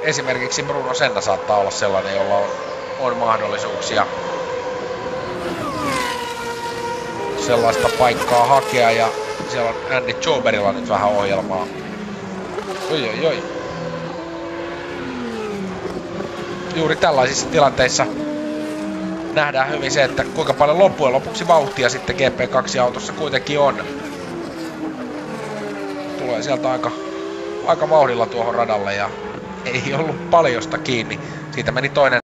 esimerkiksi Bruno Senna saattaa olla sellainen, jolla on mahdollisuuksia sellaista paikkaa hakea, ja siellä on Andy Joberilla nyt vähän ohjelmaa. Oi. Juuri tällaisissa tilanteissa nähdään hyvin se, että kuinka paljon loppujen lopuksi vauhtia sitten GP2-autossa kuitenkin on. Tulee sieltä aika vauhdilla tuohon radalle ja ei ollut paljosta kiinni. Siitä meni toinen